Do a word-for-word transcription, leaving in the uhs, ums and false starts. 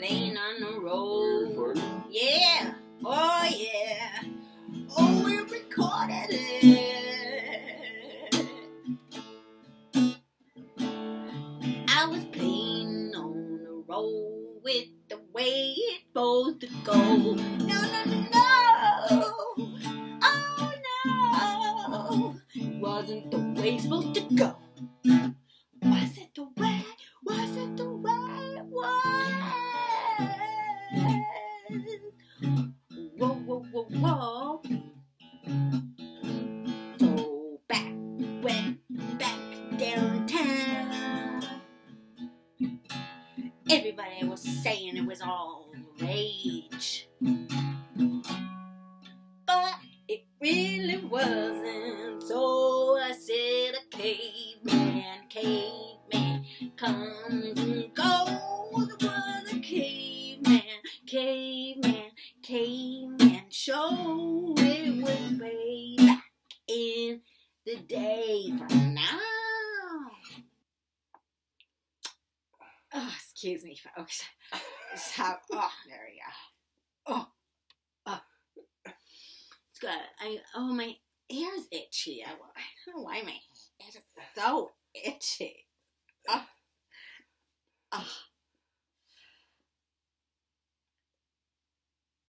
playing on the road. Yeah, oh yeah. Oh, we recorded it. I was playing on the road with the way it's supposed to go. No, no, no, no. Oh no, it wasn't the way it's supposed to go. Was it the way? Was it the way it was? Whoa, whoa, whoa, whoa. So back, went back downtown. Everybody was saying it was all the rage, but it really wasn't. So I said, a caveman, caveman comes and goes. It was a caveman, caveman, caveman show. It was way back in the day from now. Oh, excuse me, folks. This is how, oh, there we go. Oh, oh. It's good. I, oh, my ear's itchy. I, I don't know why my ear is so itchy.